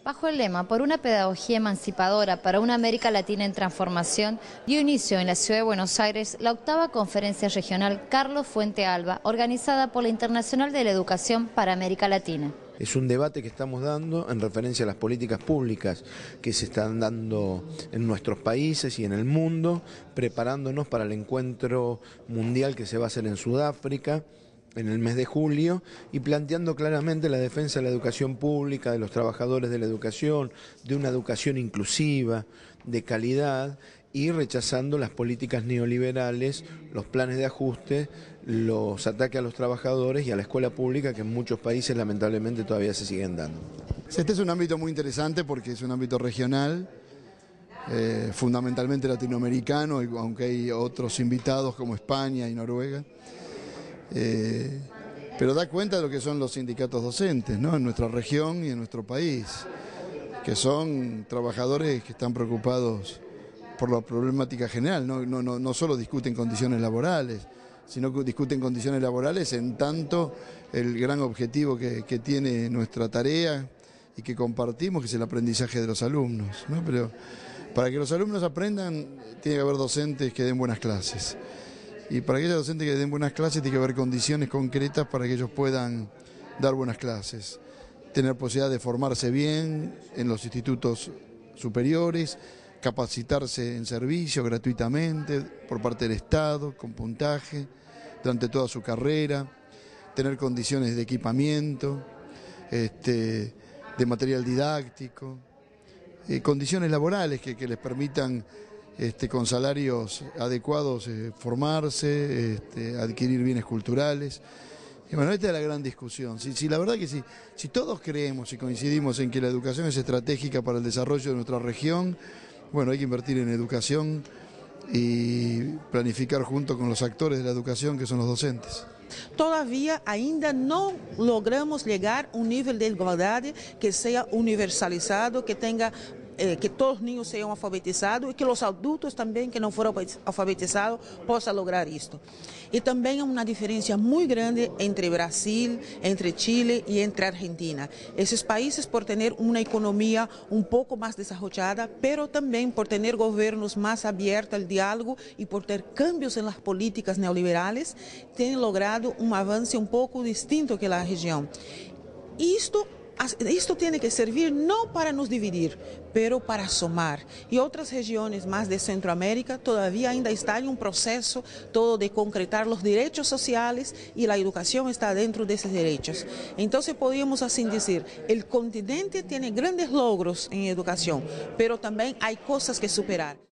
Bajo el lema "Por una pedagogía emancipadora para una América Latina en transformación", dio inicio en la ciudad de Buenos Aires la octava conferencia regional Carlos Fuente Alba, organizada por la Internacional de la Educación para América Latina. Es un debate que estamos dando en referencia a las políticas públicas que se están dando en nuestros países y en el mundo, preparándonos para el encuentro mundial que se va a hacer en Sudáfrica en el mes de julio, y planteando claramente la defensa de la educación pública, de los trabajadores de la educación, de una educación inclusiva, de calidad, y rechazando las políticas neoliberales, los planes de ajuste, los ataques a los trabajadores y a la escuela pública que en muchos países lamentablemente todavía se siguen dando. Este es un ámbito muy interesante porque es un ámbito regional, fundamentalmente latinoamericano, aunque hay otros invitados como España y Noruega. Pero da cuenta de lo que son los sindicatos docentes, ¿no?, en nuestra región y en nuestro país, que son trabajadores que están preocupados por la problemática general, no solo discuten condiciones laborales, sino que discuten condiciones laborales en tanto el gran objetivo que tiene nuestra tarea y que compartimos, que es el aprendizaje de los alumnos, ¿no? Pero para que los alumnos aprendan tiene que haber docentes que den buenas clases. Y para aquellos docentes que den buenas clases tiene que haber condiciones concretas para que ellos puedan dar buenas clases. Tener posibilidad de formarse bien en los institutos superiores, capacitarse en servicio gratuitamente por parte del Estado, con puntaje, durante toda su carrera, tener condiciones de equipamiento, de material didáctico, condiciones laborales que les permitan con salarios adecuados formarse, adquirir bienes culturales. Y bueno, esta es la gran discusión. La verdad que si todos creemos y coincidimos en que la educación es estratégica para el desarrollo de nuestra región, bueno, hay que invertir en educación y planificar junto con los actores de la educación, que son los docentes. Todavía ainda não logramos llegar a un nivel de igualdad que sea universalizado, que tenga que todos os niños sejam alfabetizados e que os adultos também que não foram alfabetizados possam lograr isto. E também há uma diferença muito grande entre Brasil, entre Chile e entre Argentina. Esses países por ter uma economia um pouco mais desenvolvida, pero também por ter governos mais abertos ao diálogo e por ter cambios nas políticas neoliberais, têm logrado um avanço um pouco distinto que a região. Isto tem que servir não para nos dividir, pero para somar. E outras regiões mais de Centroamérica todavía ainda está em um processo todo de concretar os direitos sociais e a educação está dentro desses direitos. Então, podíamos assim dizer, o continente tem grandes logros em educação, pero também há coisas que superar.